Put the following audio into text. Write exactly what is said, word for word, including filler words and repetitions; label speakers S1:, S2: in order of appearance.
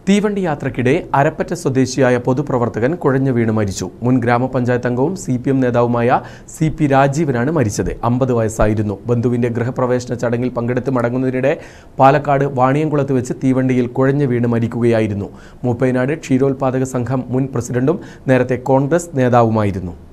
S1: തീവണ്ടി യാത്രക്കിടെ അരപ്പറ്റ സ്വദേശിയായ പൊതുപ്രവർത്തകൻ കുഴഞ്ഞു വീണ് മരിച്ചു. മുൻ ഗ്രാമപഞ്ചായത്ത് അംഗവും സി പി എം നേതാവുമായ സി പി രാജീവനാണ് മരിച്ചത്. അമ്പത് വയസ്സായിരുന്നു. ബന്ധുവിന്റെ ഗൃഹപ്രവേശന ചടങ്ങിൽ പങ്കെടുത്ത് മടങ്ങുന്നതിനിടെ പാലക്കാട് വാണിയംകുളത്ത് വെച്ച് തീവണ്ടിയിൽ കുഴഞ്ഞു വീണ് മരിക്കുകയായിരുന്നു. മൂപ്പൈനാട് ക്ഷീരോത്പാദക സംഘം മുൻ പ്രസിഡന്റും നേരത്തെ കോൺഗ്രസ് നേതാവുമായിരുന്നു.